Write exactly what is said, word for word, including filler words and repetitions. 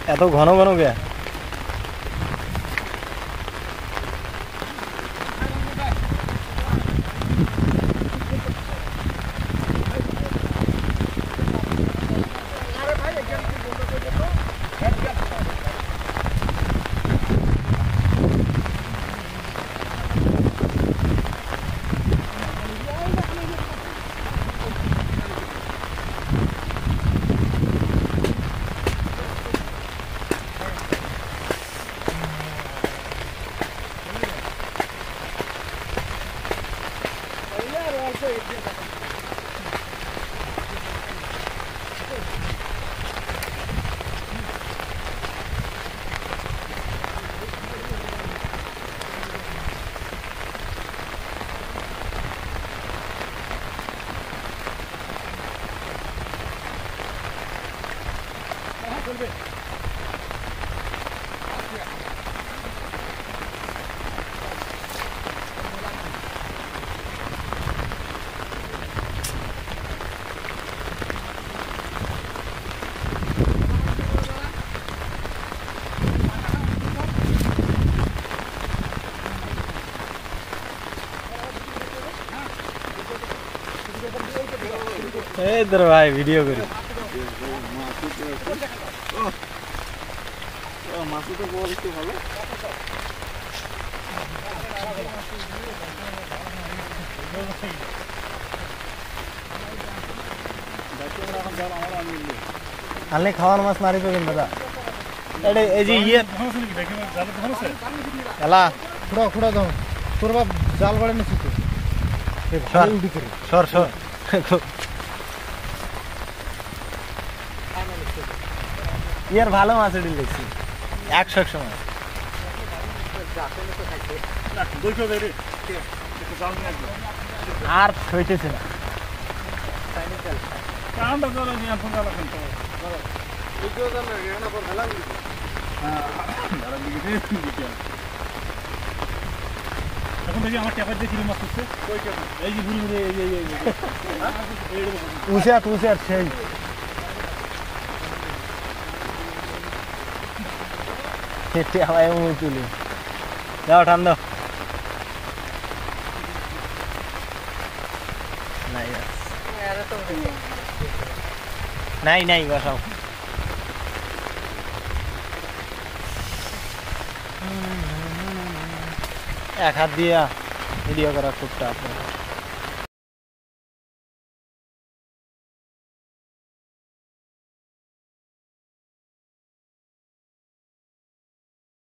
এত ঘন ঘন গে इधर भाई वीडियो करी মাছু তো বল একটু ভালো আনলে খাওয়ার মাছ মারি পাবেন দাদা এডে এই যে ইয়ে এলা খুড়া খুড়া দাও তোর বাপ জাল গড়ে নিছিস তো এই ভালো উঠি করে সর সর ইয়ার ভালো মাছ এডি লেছি একশো একশো মাছ আর হইতেছে না এখন দেখি আমার ট্যাপার দিয়ে কিলো মাছ করছে এই যে ঘুরি ঘুরি এই উসে উসে সেই সেটি হাওয়ায় মুখ তুলি যাও ঠান্ডা নাই নাই বসাও এক হাত দিয়া ভিডিও করা খুব টাফ